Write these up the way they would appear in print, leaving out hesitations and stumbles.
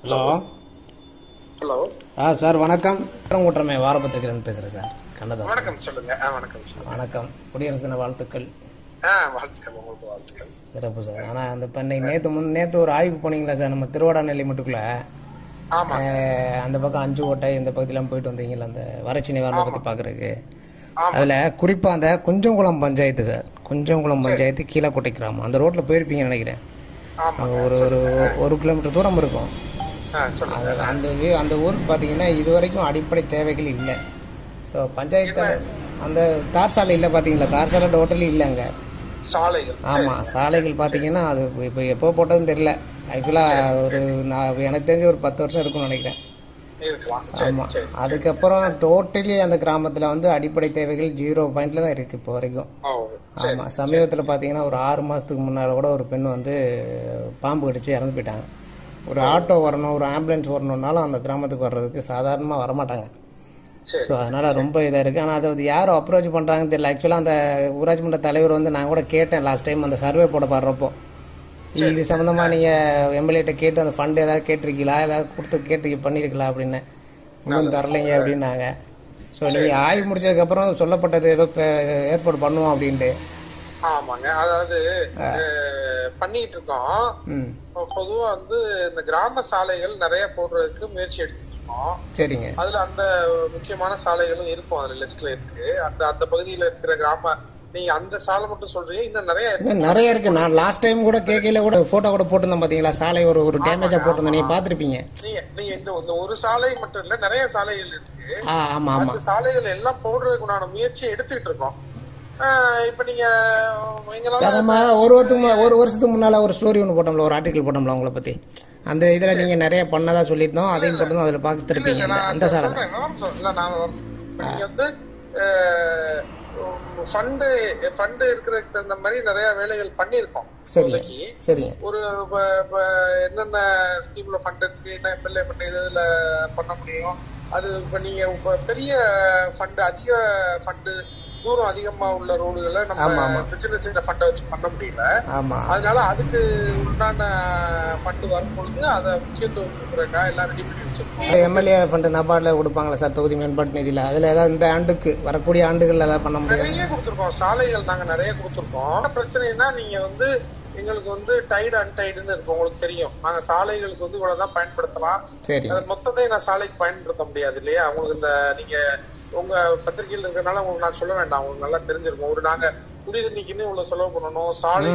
Hello hello sir வணக்கம். கூட்டமே வாரப்பத்திரிகையிலிருந்து பேசுகிறேன் சார். கண்ணதாசன். வணக்கம் சொல்லுங்க. வணக்கம் சொல்லுங்க. வணக்கம். குடியரசு தின வாழ்த்துக்கள். வாழ்த்துக்கள், உங்களுக்கு வாழ்த்துக்கள். சிறப்பு சார். ஆனால் அந்த பண்ணை நேற்று ஒரு ஆய்வு போனீங்களா சார்? நம்ம திருவாடாநெல்லி மட்டுக்குள்ள அந்த பக்கம் 5 ஓட்டை இந்த பகுதியெல்லாம் போயிட்டு வந்தீங்களா அந்த வறட்சி நிவாரணத்தை பற்றி பார்க்குறதுக்கு? அதில் குறிப்பாக அந்த குஞ்சங்குளம் பஞ்சாயத்து சார், குஞ்சங்குளம் பஞ்சாயத்து கீழக்கோட்டை கிராமம், அந்த ரோட்டில் போயிருப்பீங்கன்னு நினைக்கிறேன். ஒரு கிலோமீட்டர் தூரம் இருக்கும். அந்த ஊருக்கு பார்த்தீங்கன்னா இது வரைக்கும் அடிப்படை தேவைகள் இல்லை. ஸோ பஞ்சாயத்து அந்த தார் சாலை இல்லை பார்த்தீங்களா? தார் சாலை டோட்டலி இல்லை அங்கே. சாலைகள், ஆமாம், சாலைகள் பார்த்தீங்கன்னா அது இப்போ எப்போ போட்டதுன்னு தெரியல. ஆக்சுவலாக எனக்கு தெரிஞ்ச ஒரு 10 வருஷம் இருக்கும்னு நினைக்கிறேன். ஆமாம். அதுக்கப்புறம் டோட்டலி அந்த கிராமத்தில் வந்து அடிப்படை தேவைகள் 0 பாயிண்ட்ல தான் இருக்குது இப்போ வரைக்கும். ஆமாம். சமீபத்தில் பார்த்தீங்கன்னா ஒரு 6 மாதத்துக்கு முன்னால் கூட ஒரு பெண் வந்து பாம்பு கடிச்சு இறந்து போயிட்டாங்க. ஒரு ஆட்டோ வரணும், ஒரு ஆம்புலன்ஸ் வரணுன்னாலும் அந்த கிராமத்துக்கு வர்றதுக்கு சாதாரணமாக வரமாட்டாங்க. ஸோ அதனால் ரொம்ப இதாக இருக்குது. ஆனால் அதை யாரும் அப்ரோச் பண்ணுறாங்கன்னு தெரியல. ஆக்சுவலாக அந்த ஊராட்சி மன்ற தலைவர் வந்து நான் கூட கேட்டேன் லாஸ்ட் டைம் அந்த சர்வே போட பாடுறப்போ, இது சம்மந்தமாக நீங்கள் எம்எல்ஏட்ட கேட்டு அந்த ஃபண்டு ஏதாவது கேட்டிருக்கீங்களா, ஏதாவது கொடுத்து பண்ணியிருக்கலாம் அப்படின்னு. இன்னும் தரலைங்க அப்படின்னாங்க. ஸோ நீங்கள் ஆய்வு முடிச்சதுக்கப்புறம் சொல்லப்பட்டது ஏதோ ஏற்பாடு பண்ணுவோம் அப்படின்ட்டு. ஆமாங்க, அதாவது பண்ணிட்டு இருக்கோம். பொதுவா வந்து இந்த கிராம சாலைகள் நிறைய போடுறதுக்கு முயற்சி எடுத்துட்டு இருக்கோம். சரிங்க. அதுல அந்த முக்கியமான சாலைகளும் இருக்கும், அதுல லிஸ்ட்ல இருக்கு. அந்த பகுதியில இருக்கிற கிராம, நீங்க அந்த சாலை மட்டும் சொல்றீங்க, இன்னும் நிறைய இருக்கு. நான் லாஸ்ட் டைம் கூட கேக்கையில கூட போட்டோ கூட போட்டிருந்தேன் பாத்தீங்களா? சாலை ஒரு டேமேஜா போட்டிருந்தேன், நீங்க பாத்திருப்பீங்க. நீங்க இந்த ஒரு சாலை மட்டும் இல்ல, நிறைய சாலைகள் இருக்கு. ஆமா ஆமா. அந்த சாலைகள் எல்லாம் போடுறதுக்குண்டான முயற்சி எடுத்துக்கிட்டு இருக்கோம். இப்ப நீங்க ஒரு வருஷத்துக்கு முன்னால ஒரு ஸ்டோரி ஒன்று போட்டோம்ல, ஒரு ஆர்டிகல் போட்டோம்ல உங்களை பத்தி. அந்த இதுல நீங்க நிறைய பண்ணதா சொல்லியிருந்தோம், அதையும் போட்டோம். அதுல பாத்துருப்பீங்க அந்த சாலை. நீங்க வந்து ஃபண்டு இருக்கிறதுக்கு தகுந்த மாதிரி நிறைய வேலைகள் பண்ணிருக்கோம். சரி. ஒரு என்னென்ன ஸ்கீம்ல ஃபண்ட் இருக்கு, என்ன எம்எல்ஏ ஃபண்ட் இதுல பண்ண முடியும், அது இப்ப நீங்க பெரிய ஃபண்ட், அதிக ஃபண்டு, தூரம் அதிகமா உள்ள ரோடுகளை நம்ம சின்ன ஃபண்டை வச்சு பண்ண முடியல. அதனால அதுக்கு உண்டான ஃபண்ட் வரும் பொழுது அதை முக்கியத்துவம் கொடுக்குறக்கா எல்லாம் ரெடி பண்ணி வச்சிருக்கோம். எம்எல்ஏ ஃபண்ட் நபார்ட்ல கொடுப்பாங்களா சார், தொகுதி மேம்பாட்டு நிதியில? அதுல ஏதாவது இந்த ஆண்டுக்கு வரக்கூடிய ஆண்டுகள்ல ஏதாவது பண்ண முடியும்? நிறைய கொடுத்துருக்கோம், சாலைகள் நாங்க நிறைய கொடுத்துருக்கோம். பிரச்சனைனா நீங்க வந்து எங்களுக்கு வந்து டைடு அன்டைடுன்னு இருக்கும், உங்களுக்கு தெரியும். நாங்க சாலைகளுக்கு வந்து இவ்வளவுதான் பயன்படுத்தலாம், மொத்தத்தையும் நான் சாலைக்கு பயன்படுத்த முடியாது இல்லையா? உங்களுக்கு இந்த நீங்க உங்க பத்திரிகையில் இருக்கிறதுனால உங்களுக்கு நான் சொல்ல வேண்டாம், உங்களுக்கு நல்லா தெரிஞ்சிருக்கும். ஒரு நாங்க குடிதண்ணிக்குன்னு இவ்வளவு செலவு பண்ணணும், சாலை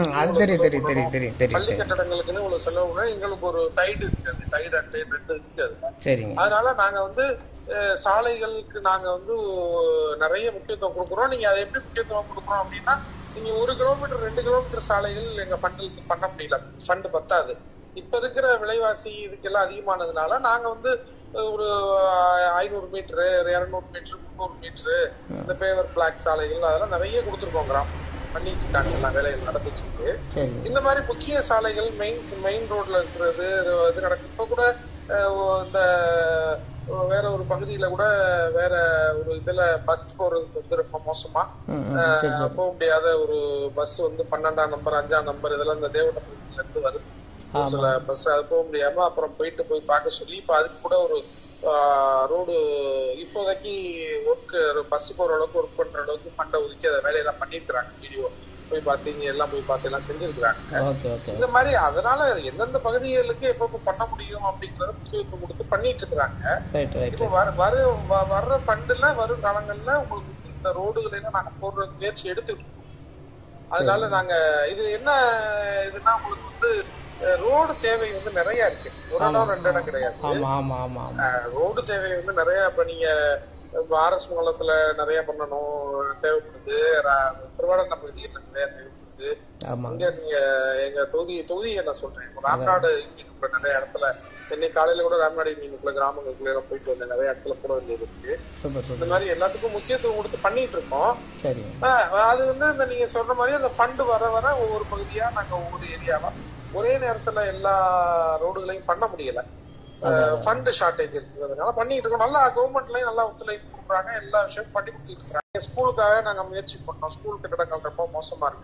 பள்ளி கட்டடங்களுக்குன்னு இவ்வளவு செலவு பண்ணணும். எங்களுக்கு ஒரு டைடு இருக்காது, டைடு அன்டைடு 2 இருக்காது. அதனால நாங்க வந்து சாலைகளுக்கு நாங்க வந்து நிறைய முக்கியத்துவம் கொடுக்குறோம். நீங்க அதை எப்படி முக்கியத்துவம் கொடுக்குறோம் அப்படின்னா, நீங்க 1 கிலோமீட்டர் 2 கிலோமீட்டர் சாலைகள் எங்க ஃபண்டுக்கு பண்ண முடியல, ஃபண்டு பத்தாது. இப்ப இருக்கிற விலைவாசி இதுக்கெல்லாம் அதிகமானதுனால நாங்க வந்து ஒரு 500 மீட்டரு, 200 மீட்டரு, 300 மீட்டரு இந்த பேவர் பிளாக் சாலைகள் அதெல்லாம் நிறைய கொடுத்துருக்கோம். கிராமம் பண்ணிட்டு இருக்காங்க, எல்லாம் வேலைகள் நடந்துச்சு. இந்த மாதிரி முக்கிய சாலைகள் மெயின் ரோட்ல இருக்கிறது இது நடக்கும். இப்ப கூட இந்த வேற ஒரு பகுதியில கூட வேற ஒரு இதுல பஸ் போறதுக்கு வந்து ரொம்ப மோசமா போக முடியாத ஒரு பஸ் வந்து 12ஆம் நம்பர் 5ஆம் நம்பர் இதெல்லாம் இந்த தேவட்டபுரத்துல இருந்து வருது. சில பஸ் அது போக முடியாம அப்புறம் போய் பார்க்க சொல்லி இப்ப அதுக்கு கூட ஒரு ரோடு இப்போதைக்கு பஸ் போற அளவுக்கு ஒர்க் பண்ற அளவுக்கு ஃபண்டை ஒதுக்கி அதை வேலையெல்லாம் பண்ணிருக்கிறாங்க. வீடியோ போய் பார்த்து எல்லாம் செஞ்சிருக்கிறாங்க. இந்த மாதிரி அதனால எந்தெந்த பகுதிகளுக்கு எப்ப பண்ண முடியும் அப்படிங்கறத முக்கியத்துவம் கொடுத்து பண்ணிட்டு இருக்கிறாங்க. இப்போ வர்ற ஃபண்டுல வரும் காலங்கள்ல உங்களுக்கு இந்த ரோடுகளை நாங்க போடுற முயற்சி எடுத்துக்கிட்டு இருக்கோம். அதனால நாங்க இது என்ன இதுன்னா உங்களுக்கு வந்து ரோடு தேவை வந்து நிறைய இருக்கு, ஒரு இடம் 2 இடம் கிடையாது. ரோடு தேவை வந்து நிறைய. இப்ப நீங்க ஆர்எஸ் மங்கலத்துல நிறைய பண்ணணும் தேவைப்படுது, திருவாரூர் பகுதியில நிறைய தேவைப்படுது. இங்க நீங்க எங்க தொகுதியை நான் சொல்றேன், ராம்நாடு யூனியனுக்குள்ள நிறைய இடத்துல, இன்னைக்கு காலையில கூட ராம்நாடு யூனியனுக்குள்ள கிராமங்களுக்குள்ள எல்லாம் போயிட்டு வந்தேன், நிறைய இடத்துல போட வேண்டியது இருக்கு. இந்த மாதிரி எல்லாத்துக்கும் முக்கியத்துவம் கொடுத்து பண்ணிட்டு இருக்கோம். அது வந்து இந்த நீங்க சொல்ற மாதிரி அந்த ஃபண்டு வர ஒவ்வொரு பகுதியா நாங்க ஒவ்வொரு ஏரியாவா ஒரே நேரத்துல எல்லா ரோடுகளையும் பண்ண முடியல, ஃபண்ட் ஷார்டேஜ் இருக்கிறதுனால பண்ணிட்டு இருக்கோம். நல்லா கவர்மெண்ட்லயும் நல்லா ஒத்துழைப்பு கொடுக்குறாங்க, எல்லா விஷயமும் பண்ணி கொடுத்துட்டு இருக்காங்க. ஸ்கூலுக்காக நாங்க முயற்சி பண்ணோம், ஸ்கூல் கட்டடங்கள் ரொம்ப மோசமா இருக்கு.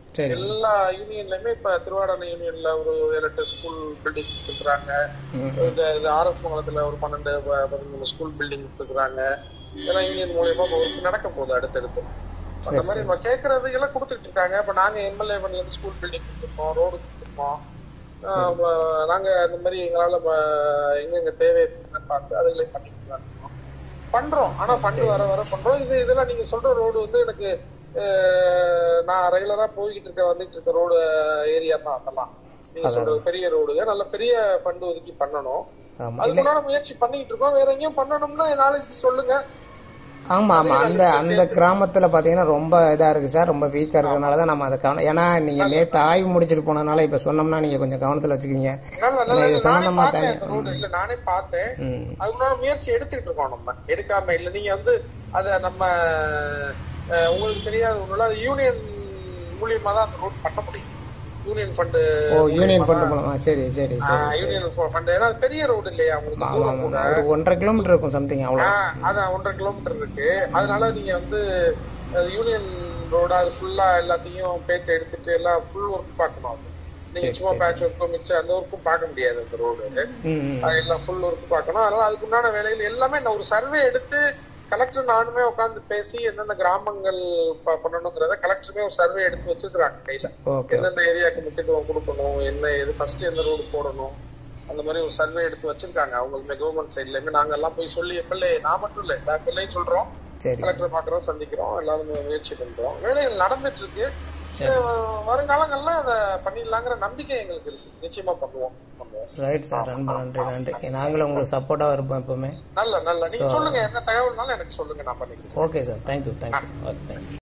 எல்லா யூனியன்லயுமே இப்ப திருவாடான யூனியன்ல ஒரு 7-8 ஸ்கூல் பில்டிங் கொடுத்துருக்காங்க. ஆர்எஸ் மங்கலத்துல ஒரு 12-13 ஸ்கூல் பில்டிங் கொடுத்துருக்காங்க. இதெல்லாம் யூனியன் மூலியமா ஒர்க் நடக்க போகுது அடுத்தடுத்து. அந்த மாதிரி நம்ம கேட்கறது எல்லாம் கொடுத்துட்டு இருக்காங்க. இப்ப நாங்க எம்எல்ஏ பண்ணி ஸ்கூல் பில்டிங் கொடுத்துருக்கோம், ரோடு கொடுத்துருக்கோம். நாங்க இந்த மாதிரி எங்களால எங்க தேவை பார்த்து அதுகளை பண்ணிட்டு பண்றோம். ஆனா ஃபண்ட் வர வர பண்றோம். இதெல்லாம் நீங்க சொல்ற ரோடு வந்து எனக்கு நான் ரெகுலரா போய்கிட்டு வந்துட்டு இருக்க ரோடு ஏரியா தான். அதெல்லாம் நீங்க சொல்றது பெரிய ரோடுங்க, நல்ல பெரிய ஃபண்ட் ஒதுக்கி பண்ணணும். அதுக்குள்ள முயற்சி பண்ணிட்டு இருக்கோம். வேற எங்கேயும் பண்ணணும்னா நாளைக்கு சொல்லுங்க. ஆமா ஆமா, அந்த கிராமத்துல பாத்தீங்கன்னா ரொம்ப இதா இருக்கு சார், ரொம்ப வீக்கா இருக்கிறதுனாலதான் நம்ம அதை கவனம். ஏன்னா நீங்க நேத்து ஆய்வு முடிச்சிட்டு போனதுனால இப்ப சொன்னோம்னா நீங்க கொஞ்சம் கவனத்துல வச்சுக்கீங்க. நானே பார்த்தேன். அதுக்குள்ள முயற்சி எடுத்துட்டு இருக்கோம். நம்ம எடுக்காம இல்ல. நீங்க வந்து அத நம்ம உங்களுக்கு தெரியாத ஒண்ணுல யூனியன் மூலியமா தான் அந்த ரோட் பண்ண முடியும். யூனியன் ஃபண்ட் மூலமா. சரி சரி சரி. யூனியன் ஃபண்ட் ஏன்னா பெரிய ரோடு இல்லையா உங்களுக்கு, ஒரு 1.5 கிலோமீட்டர் இருக்கும் சம்திங். அவ்வளவு அதான் 1.5 கிலோமீட்டர் இருக்கு. அதனால நீங்க வந்து யூனியன் ரோடு அது ஃபுல்லா எல்லாத்தையும் பேட்டு எடுத்துட்டு எல்லாம் ஃபுல் ஒர்க் பார்க்கணும். அது நீங்க சும்மா பேட்ச் ஒர்க்கும் மிச்சம் அந்த ஒர்க்கும் பார்க்க முடியாது. அந்த ரோடு அது எல்லாம் ஃபுல் ஒர்க் பார்க்கணும். அதனால அதுக்கு உண்டான வேலைகள் எல்லாமே நான் ஒரு சர்வே எடுத்து கலெக்டர் நானுமே உட்காந்து பேசி எந்தெந்த கிராமங்கள் பண்ணணுங்கிறத கலெக்டருமே ஒரு சர்வே எடுத்து வச்சிருக்காங்க கையில. எந்தெந்த ஏரியாவுக்கு முக்கியத்துவம் கொடுக்கணும், என்ன எது ஃபர்ஸ்ட் எந்த ரோடு போடணும், அந்த மாதிரி ஒரு சர்வே எடுத்து வச்சிருக்காங்க அவங்களுக்கு கவர்மெண்ட் சைட்ல இருந்து. நாங்க எல்லாம் போய் சொல்லி எம்எல்ஏ, நான் மட்டும் இல்ல எல்லா எம்எல்ஏயும் சொல்றோம், கலெக்டர் பாக்குறோம், சந்திக்கிறோம், எல்லாரும் முயற்சி பண்றோம். வேலைகள் நடந்துட்டு இருக்கு. வருங்காலங்கள்ல அதை பண்ணிடலாங்கிற நம்பிக்கை எங்களுக்கு இருக்கு. நிச்சயமா பண்ணுவோம். ரைட் சார், ரொம்ப நன்றி நன்றி. நாங்களும் உங்களுக்கு சப்போர்ட்டா இருப்போம் எப்பவுமே. நல்ல நீங்க சொல்லுங்க, என்ன தகவல்னாலும் எனக்கு சொல்லுங்க, நான் பண்ணிக்கிறேன். Okay sir, thank you.